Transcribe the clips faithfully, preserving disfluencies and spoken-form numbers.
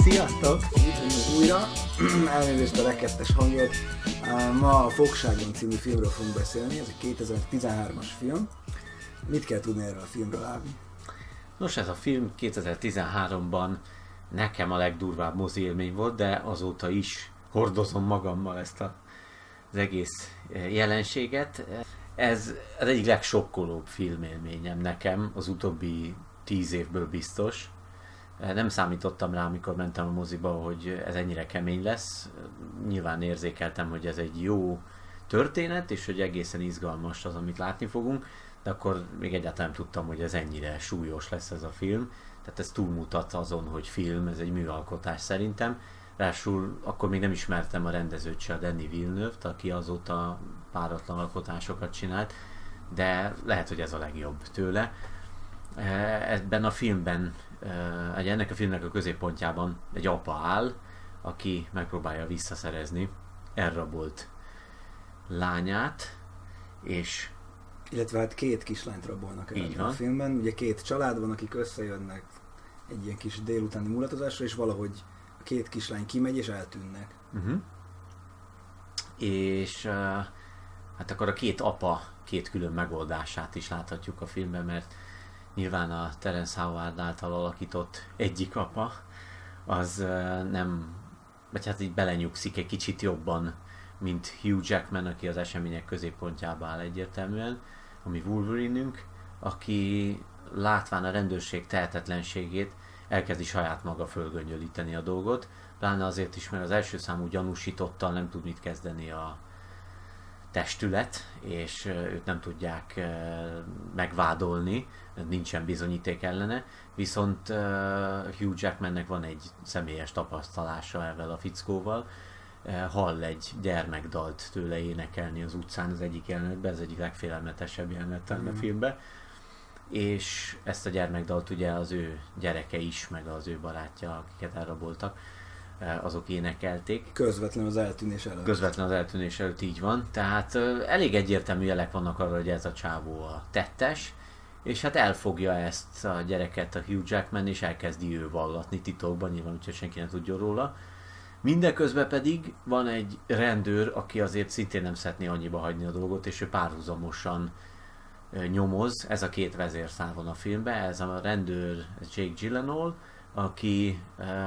Sziasztok! Itt vagyunk újra, elnézést a rekettes hangot. Ma a Fogságon című filmről fogunk beszélni, ez egy kétezer-tizenhármas film. Mit kell tudni erről a filmről, Ávi? Nos, ez a film kétezer-tizenháromban nekem a legdurvább mozi élmény volt, de azóta is hordozom magammal ezt a, az egész jelenséget. Ez az egyik legsokkolóbb filmélményem nekem az utóbbi tíz évből biztos. Nem számítottam rá, amikor mentem a moziba, hogy ez ennyire kemény lesz. Nyilván érzékeltem, hogy ez egy jó történet, és hogy egészen izgalmas az, amit látni fogunk, de akkor még egyáltalán nem tudtam, hogy ez ennyire súlyos lesz ez a film. Tehát ez túlmutat azon, hogy film, ez egy műalkotás szerintem. Ráadásul akkor még nem ismertem a rendezőt se, a Denis Villeneuve-t, aki azóta páratlan alkotásokat csinált, de lehet, hogy ez a legjobb tőle. Ebben a filmben, ennek a filmnek a középpontjában egy apa áll, aki megpróbálja visszaszerezni elrabolt lányát, és illetve hát két kislányt rabolnak el a filmben. Ugye két család van, akik összejönnek egy ilyen kis délutáni mulatozásra, és valahogy a két kislány kimegy és eltűnnek. Uh-huh. És uh, hát akkor a két apa két külön megoldását is láthatjuk a filmben, mert nyilván a Terence Howard által alakított egyik apa, az uh, nem, vagy hát így belenyugszik egy kicsit jobban, mint Hugh Jackman, aki az események középpontjába áll egyértelműen, ami Wolverine-ünk, aki látván a rendőrség tehetetlenségét elkezdi saját maga fölgöngyölíteni a dolgot, pláne azért is, mert az első számú gyanúsítottal nem tud mit kezdeni a testület, és őt nem tudják megvádolni, nincsen bizonyíték ellene, viszont Hugh Jackmannek van egy személyes tapasztalása ezzel a fickóval, hall egy gyermekdalt tőle énekelni az utcán az egyik jelenetben, ez egyik legfélelmetesebb jelenet mm. a filmben, és ezt a gyermekdalt ugye az ő gyereke is, meg az ő barátja, akiket elraboltak, azok énekelték. Közvetlen az eltűnés előtt. Közvetlen az eltűnés előtt, így van. Tehát elég egyértelmű jelek vannak arra, hogy ez a csávó a tettes, és hát elfogja ezt a gyereket a Hugh Jackman, és elkezdi ő vallatni titokban, nyilván úgyhogy senki nem tudja róla. Mindeközben pedig van egy rendőr, aki azért szintén nem szeretné annyiba hagyni a dolgot, és ő párhuzamosan nyomoz. Ez a két vezérszál van a filmben, ez a rendőr Jake Gyllenhaal, aki,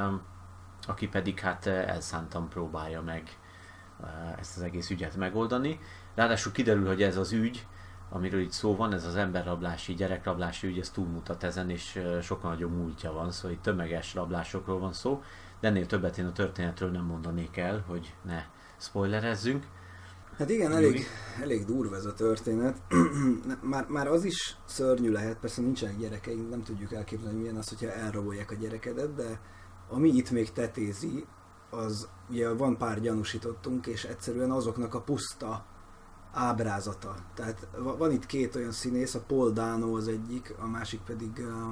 aki pedig hát elszántan próbálja meg ezt az egész ügyet megoldani. Ráadásul kiderül, hogy ez az ügy, amiről itt szó van, ez az emberrablási, gyerekrablási ügy, ez túlmutat ezen, és sokkal nagyobb múltja van, szóval itt tömeges rablásokról van szó, de ennél többet én a történetről nem mondanék el, hogy ne spoilerezzünk. Hát igen, elég, elég durva ez a történet. már, már az is szörnyű lehet, persze nincsenek gyerekeink, nem tudjuk elképzelni, milyen az, hogyha elrabolják a gyerekedet, de ami itt még tetézi, az ugye van pár gyanúsítottunk, és egyszerűen azoknak a puszta ábrázata. Tehát van itt két olyan színész, a Paul Dano az egyik, a másik pedig uh,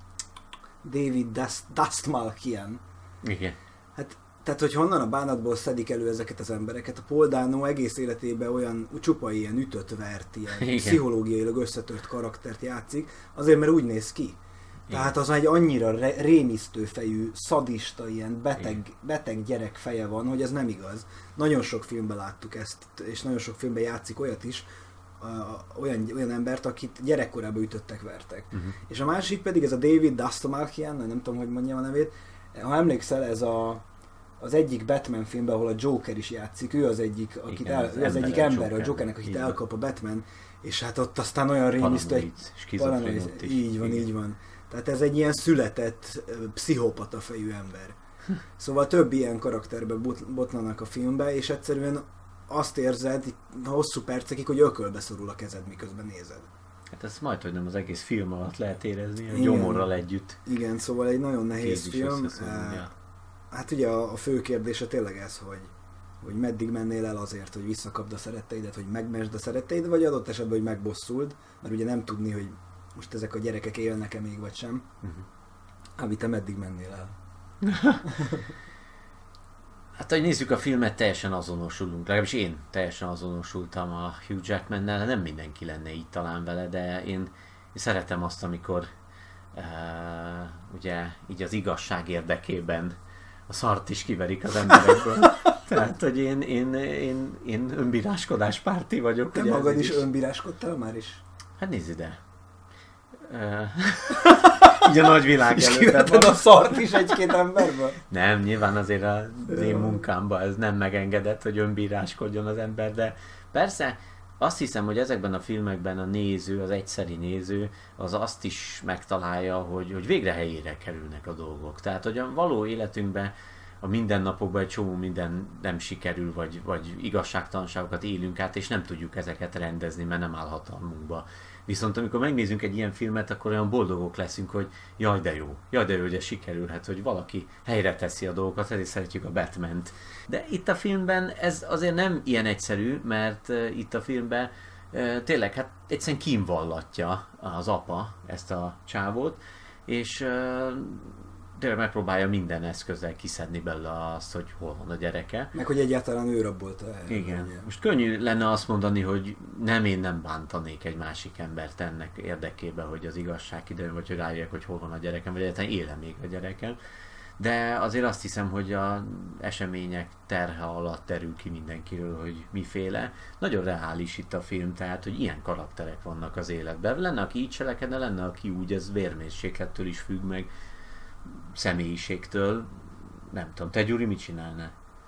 David Dastmalchian. Igen. Hát, tehát, hogy honnan a bánatból szedik elő ezeket az embereket. A Paul Dano egész életében olyan csupa ilyen ütött-vert, ilyen igen, pszichológiailag összetört karaktert játszik, azért, mert úgy néz ki. Igen. Tehát az egy annyira re- rémisztő fejű, szadista, ilyen beteg, beteg gyerek feje van, hogy ez nem igaz. Nagyon sok filmben láttuk ezt, és nagyon sok filmben játszik olyat is, uh, olyan, olyan embert, akit gyerekkorában ütöttek, vertek. Uh-huh. És a másik pedig ez a David Dastmalchian, nem tudom, hogy mondjam a nevét. Ha emlékszel, ez a, az egyik Batman filmben, ahol a Joker is játszik, ő az egyik, akit igen, el, az, az egyik ember, Joker, a Jokernek, akit igen, elkap a Batman, és hát ott aztán olyan rémisztő, egy paranoid, így van, igen, így van. Tehát ez egy ilyen született pszichopata fejű ember. Szóval több ilyen karakterbe botlanak a filmbe, és egyszerűen azt érzed hosszú percekig, hogy ökölbe szorul a kezed, miközben nézed. Hát ez majd, hogy nem az egész film alatt lehet érezni, a gyomorral együtt. Igen, szóval egy nagyon nehéz film. Hát ugye a, a fő kérdése tényleg ez, hogy, hogy meddig mennél el azért, hogy visszakapd a szeretteidet, hogy megmesd a szeretteidet, vagy adott esetben, hogy megbosszuld, mert ugye nem tudni, hogy most ezek a gyerekek élnek-e még, vagy sem. Uh-huh. Ávi, te meddig mennél el? Hát, hogy nézzük a filmet, teljesen azonosulunk. Legalábbis én teljesen azonosultam a Hugh Jackmannel, nem mindenki lenne így talán vele, de én, én szeretem azt, amikor uh, ugye így az igazság érdekében a szart is kiverik az emberekből. Tehát, hogy én, én, én, én önbíráskodás párti vagyok. Te magad is, is önbíráskodtál már is? Hát nézd ide. Így a nagyvilág előtt. És kivetted a szart is egy-két emberből? Nem, nyilván azért az én munkámban ez nem megengedett, hogy önbíráskodjon az ember, de persze azt hiszem, hogy ezekben a filmekben a néző, az egyszeri néző, az azt is megtalálja, hogy, hogy végre helyére kerülnek a dolgok. Tehát, hogy a való életünkben, a mindennapokban egy csomó minden nem sikerül, vagy, vagy igazságtalanságokat élünk át, és nem tudjuk ezeket rendezni, mert nem áll hatalmunkba. Viszont amikor megnézzünk egy ilyen filmet, akkor olyan boldogok leszünk, hogy jaj de jó, jaj de jó, hogy ez sikerülhet, hogy valaki helyre teszi a dolgokat, ezért szeretjük a Batmant. De itt a filmben ez azért nem ilyen egyszerű, mert uh, itt a filmben uh, tényleg hát egyszerűen kínvallatja az apa ezt a csávót, és uh, tényleg megpróbálja minden eszközzel kiszedni belőle azt, hogy hol van a gyereke. Meg hogy egyáltalán ő rabolta el. Igen. Ugye. Most könnyű lenne azt mondani, hogy nem, én nem bántanék egy másik embert ennek érdekében, hogy az igazság kiderül, vagy hogy rájöjjek, hogy hol van a gyerekem, vagy egyáltalán éle még a gyerekem. De azért azt hiszem, hogy az események terhe alatt terül ki mindenkiről, hogy miféle. Nagyon reális itt a film, tehát, hogy ilyen karakterek vannak az életben. Lenne, aki így cselekedne, lenne, aki úgy, ez vérmészségettől is függ meg, személyiségtől. Nem tudom, te Gyuri mit csinálnál?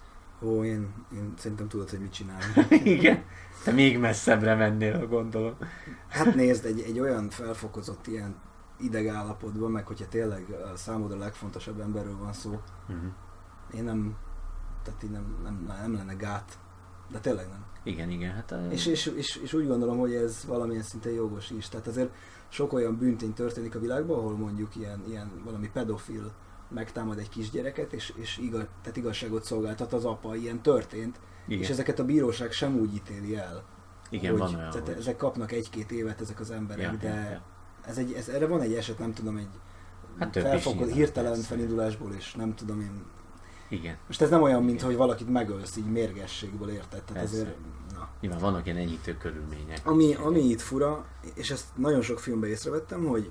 Ó, én, én szerintem tudod, hogy mit csinálni. Igen? Te még messzebbre mennél, gondolom. Hát nézd, egy, egy olyan felfokozott ilyen idegállapotban, meg hogyha tényleg a számodra legfontosabb emberről van szó, uh-huh. én nem, tehát így nem, nem, nem lenne gát, de tényleg nem. Igen, igen. Hát a... és, és, és, és úgy gondolom, hogy ez valamilyen szinten jogos is. Tehát azért sok olyan bűntény történik a világban, ahol mondjuk ilyen, ilyen valami pedofil megtámad egy kisgyereket, és, és igaz, tehát igazságot szolgáltat az apa, ilyen történt, igen. És ezeket a bíróság sem úgy ítéli el. Igen, hogy, van olyan, tehát hogy... ezek kapnak egy-két évet ezek az emberek, ja, de ja, ja. Ez egy, ez, erre van egy eset, nem tudom, egy hát felfogott, hirtelen persze. Felindulásból, és nem tudom én. Igen. Most ez nem olyan, mint hogy valakit megölsz így mérgességből, érted? Tehát azért, na. Nyilván vannak ilyen enyhítő körülmények. Ami, ami itt fura, és ezt nagyon sok filmben észrevettem, hogy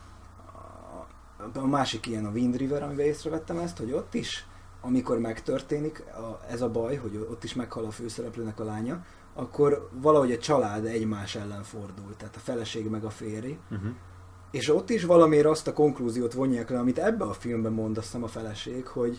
a, a másik ilyen a Wind River, amiben észrevettem ezt, hogy ott is, amikor megtörténik a, ez a baj, hogy ott is meghal a főszereplőnek a lánya, akkor valahogy a család egymás ellen fordul, tehát a feleség meg a férj. Uh-huh. És ott is valamiért azt a konklúziót vonják le, amit ebbe a filmben mond, azt hiszem a feleség, hogy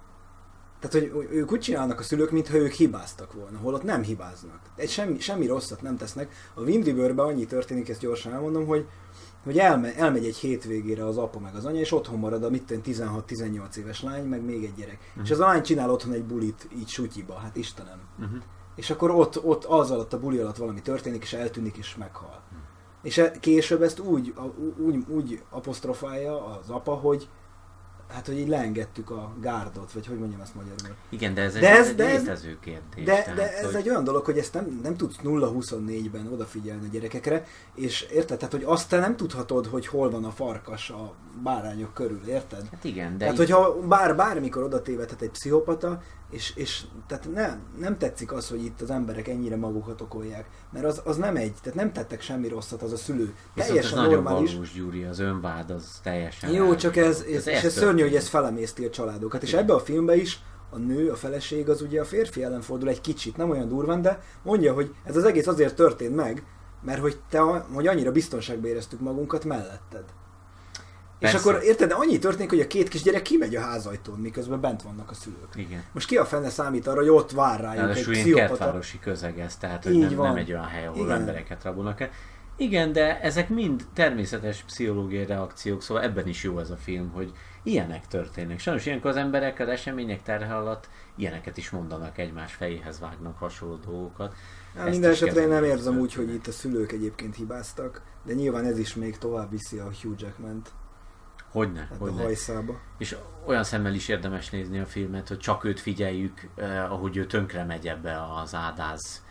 tehát, hogy ők úgy csinálnak a szülők, mintha ők hibáztak volna, holott nem hibáznak. Egy semmi, semmi rosszat nem tesznek. A Wind Riverben annyi történik, ezt gyorsan elmondom, hogy, hogy elme, elmegy egy hétvégére az apa meg az anya, és otthon marad a mitten tizenhat-tizennyolc éves lány, meg még egy gyerek. Uh-huh. És az a lány csinál otthon egy bulit, így sutyiba, hát Istenem. Uh-huh. És akkor ott, ott az alatt, a buli alatt valami történik, és eltűnik, és meghal. Uh-huh. És később ezt úgy, úgy, úgy apostrofálja az apa, hogy hát, hogy így leengedtük a gárdot, vagy hogy mondjam ezt magyarul. Igen, de ez egy, de ez, egy de létező kérdés. De, tehát, de ez hogy... egy olyan dolog, hogy ezt nem, nem tudsz nulla huszonnégyben odafigyelni a gyerekekre, és érted? Tehát, hogy azt te nem tudhatod, hogy hol van a farkas a bárányok körül, érted? Hát igen, de... Tehát, hogyha bár, bármikor oda tévedhet egy pszichopata, és, és tehát nem, nem tetszik az, hogy itt az emberek ennyire magukat okolják, mert az, az nem egy, tehát nem tettek semmi rosszat az a szülő. Viszont teljesen ez normális. Nagyon valós, Gyuri, az önvád az teljesen... Jó, csak ez, ez, ez, ez szörnyű, hogy ez felemészti a családokat. És ebbe a filmbe is a nő, a feleség az ugye a férfi ellen fordul egy kicsit, nem olyan durván, de mondja, hogy ez az egész azért történt meg, mert hogy te, hogy annyira biztonságba éreztük magunkat melletted. Persze. És akkor érted, de annyi történik, hogy a két kisgyerek kimegy a házajtón, miközben bent vannak a szülők. Igen. Most ki a fene számít arra, hogy ott vár rájuk egy pszichopata? Ráadásul kertvárosi közeg ez, tehát hogy nem, nem egy olyan hely, ahol igen. embereket rabolnak el. Igen, de ezek mind természetes pszichológiai reakciók, szóval ebben is jó ez a film, hogy ilyenek történnek. Sajnos ilyenkor az emberek az események terhe alatt ilyeneket is mondanak, egymás fejéhez vágnak hasonló dolgokat. Ja, minden esetre én nem érzem úgy, hogy itt a szülők egyébként hibáztak, de nyilván ez is még tovább viszi a Hugh Jackmant. Hogyne, hát hogyne. A hajszába. És olyan szemmel is érdemes nézni a filmet, hogy csak őt figyeljük, eh, ahogy ő tönkre megy ebbe az ádáz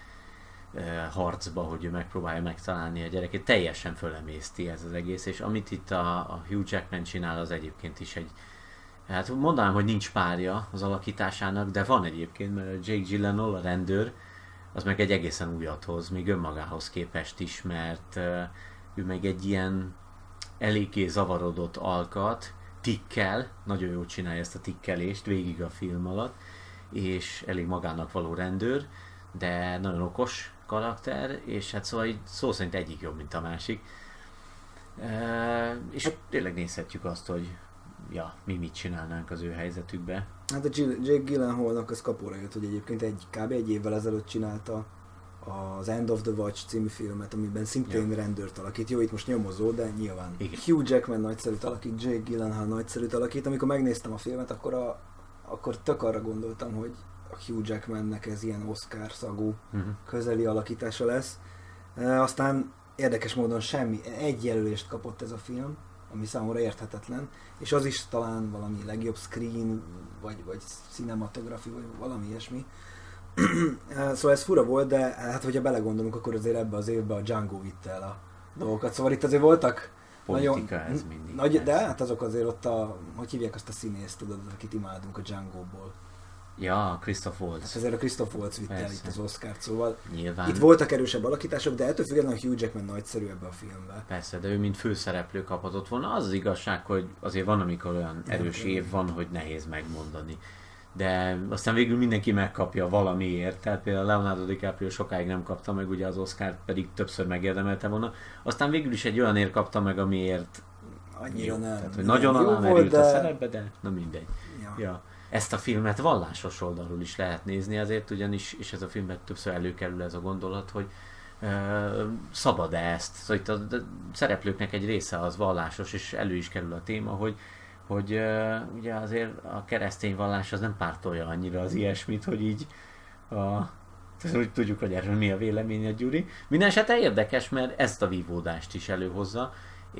eh, harcba, hogy ő megpróbálja megtalálni a gyerekét. Teljesen fölemészti ez az egész, és amit itt a, a Hugh Jackman csinál, az egyébként is egy, hát mondanám, hogy nincs párja az alakításának, de van egyébként, mert a Jake Gyllenhaal, a rendőr, az meg egy egészen újat hoz, még önmagához képest is, mert eh, ő meg egy ilyen eléggé zavarodott alkat tikkel, nagyon jól csinálja ezt a tikkelést végig a film alatt, és elég magának való rendőr, de nagyon okos karakter, és hát szóval így szó szerint egyik jobb, mint a másik. E, és hát, tényleg nézhetjük azt, hogy ja, mi mit csinálnánk az ő helyzetükbe. Hát a Jake Gyllenhaalnak az kapóra jött, hogy egyébként egy, kb. egy évvel ezelőtt csinálta az End of the Watch című filmet, amiben szintén ja. rendőrt alakít. Jó, itt most nyomozó, de nyilván igen. Hugh Jackman nagyszerűt alakít, Jake Gyllenhaal nagyszerűt alakít. Amikor megnéztem a filmet, akkor, a, akkor tök arra gondoltam, hogy a Hugh Jackmannek ez ilyen Oscar szagú uh-huh. közeli alakítása lesz. E, aztán érdekes módon semmi, egy jelölést kapott ez a film, ami számomra érthetetlen, és az is talán valami legjobb screen, vagy, vagy cinematografi, vagy valami ilyesmi. Szóval ez fura volt, de hát hogyha belegondolunk, akkor azért ebbe az évben a Django vitte el a dolgokat. Szóval itt azért voltak politika nagyon, ez mindig. Nagy, de hát azok azért ott a, hogy hívják azt a színészt, tudod, akit imádunk a Django-ból. Ja, Christoph Waltz. Hát ezért a Christoph Waltz vitte el itt az Oscart, szóval nyilván. Itt voltak erősebb alakítások, de ettől függetlenül Hugh Jackman nagyszerű ebbe a filmbe. Persze, de ő mint főszereplő kaphatott volna. Az az igazság, hogy azért van, amikor olyan erős év van, hogy nehéz megmondani. De aztán végül mindenki megkapja valamiért, tehát például Leonardo DiCaprio sokáig nem kapta meg ugye az Oscart, pedig többször megérdemelte volna. Aztán végül is egy olyanért kapta meg, amiért annyira nem. Tehát, hogy nagyon alámerült de... a szerepbe, de na mindegy. Ja. Ja. Ezt a filmet vallásos oldalról is lehet nézni azért, ugyanis, és ez a filmben többször előkerül ez a gondolat, hogy uh, szabad-e ezt? Szóval itt a, a szereplőknek egy része az vallásos, és elő is kerül a téma, hogy hogy uh, ugye azért a keresztény vallás az nem pártolja annyira az ilyesmit, hogy így a, úgy tudjuk, hogy erről mi a véleményed, Gyuri. Mindenesetre érdekes, mert ezt a vívódást is előhozza,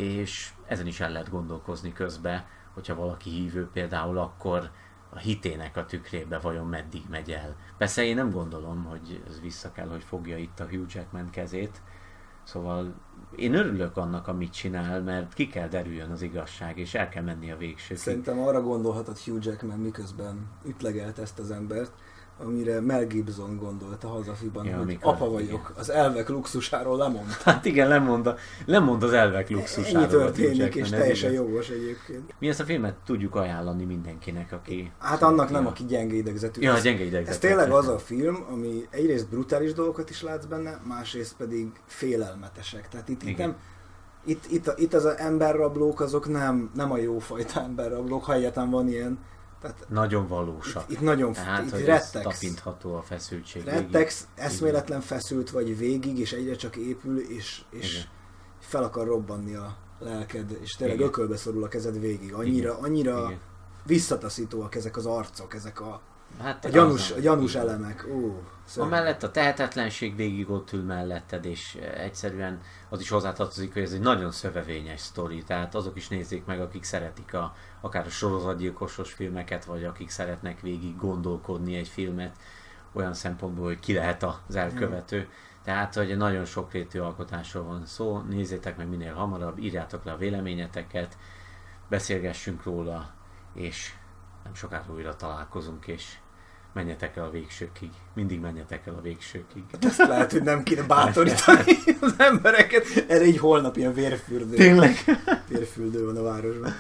és ezen is el lehet gondolkozni közben, hogyha valaki hívő például, akkor a hitének a tükrébe vajon meddig megy el. Persze én nem gondolom, hogy ez vissza kell, hogy fogja itt a Hugh Jackman kezét. Szóval én örülök annak, amit csinál, mert ki kell derüljön az igazság, és el kell menni a végsőkig. Szerintem arra gondolhatott Hugh Jackman, miközben ütlegelt ezt az embert, amire Mel Gibson gondolt a Hazafiban, ja, hogy mikor, apa vagyok, igen. Az elvek luxusáról lemond. Hát igen, lemond, a, lemond az elvek luxusáról. Ennyi történik, és teljesen jogos egyébként. Mi ezt a filmet tudjuk ajánlani mindenkinek, aki... Hát annak nem, ja. aki gyenge idegzetű. Ja, gyenge idegzetű. Ez tényleg az a film, ami egyrészt brutális dolgokat is látsz benne, másrészt pedig félelmetesek. Tehát itt, itt nem... Itt, itt, itt az emberrablók, azok nem, nem a jófajta emberrablók, ha egyáltalán van ilyen. Tehát nagyon valósak. Itt, itt nagyon Tehát, itt hogy rettegsz. Tapintható a feszültség. Rettegsz, eszméletlen feszült vagy végig, és egyre csak épül, és, és fel akar robbanni a lelked, és tényleg igen. ökölbe szorul a kezed végig. Annyira, annyira igen. visszataszítóak ezek az arcok, ezek a, hát a gyanús, a gyanús elemek. Ó, amellett a tehetetlenség végig ott ül melletted, és egyszerűen az is hozzátartozik, hogy ez egy nagyon szövevényes sztori, tehát azok is nézzék meg, akik szeretik a, akár a sorozatgyilkosos filmeket, vagy akik szeretnek végig gondolkodni egy filmet olyan szempontból, hogy ki lehet az elkövető. Tehát, hogy nagyon sokrétű alkotásról van szó, nézzétek meg minél hamarabb, írjátok le a véleményeteket, beszélgessünk róla, és nem sokára újra találkozunk, és menjetek el a végsőkig. Mindig menjetek el a végsőkig. Ezt lehet, hogy nem kéne bátorítani az embereket. Erre így holnap ilyen vérfürdő. Tényleg? Vérfürdő van a városban.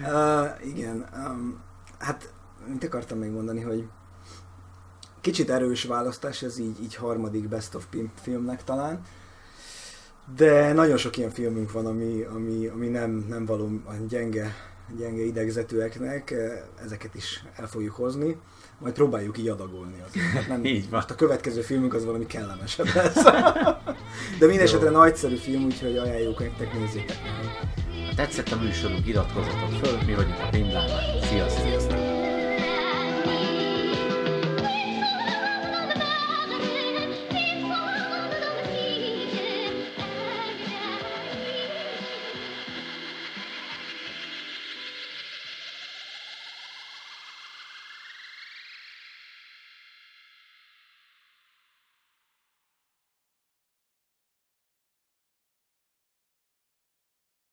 Uh, igen. Um, hát, mit akartam még mondani, hogy kicsit erős választás, ez így, így harmadik Best of filmnek talán. De nagyon sok ilyen filmünk van, ami, ami, ami nem, nem való gyenge, gyenge idegzetűeknek. Ezeket is el fogjuk hozni. Majd próbáljuk így adagolni azért. Hát nem, így van. Most a következő filmünk az valami kellemesebb lesz. De mindesetre nagyszerű film, úgyhogy ajánljuk nektek, nézzétek meg. Ha tetszett a műsorunk, iratkozzatok föl, mi vagyunk a Filmdrámák. Sziasztok! Sziasztok.